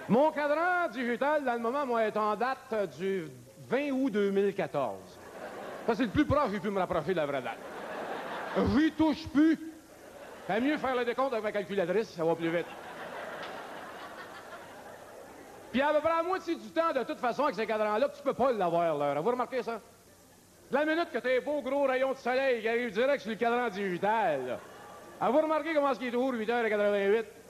Mon cadran digital, dans le moment, moi, est en date du 20 août 2014. Ça, c'est le plus proche que j'ai pu me rapprocher de la vraie date. J'y touche plus. Fait mieux faire le décompte avec ma calculatrice, ça va plus vite. Puis à peu près la moitié du temps, de toute façon, avec ces cadrans-là, tu peux pas l'avoir, l'heure. Vous remarquez ça? La minute que t'as un beau gros rayon de soleil qui arrive direct sur le cadran digital, là. Avez-vous remarqué comment est-ce qu'il est toujours 8h88?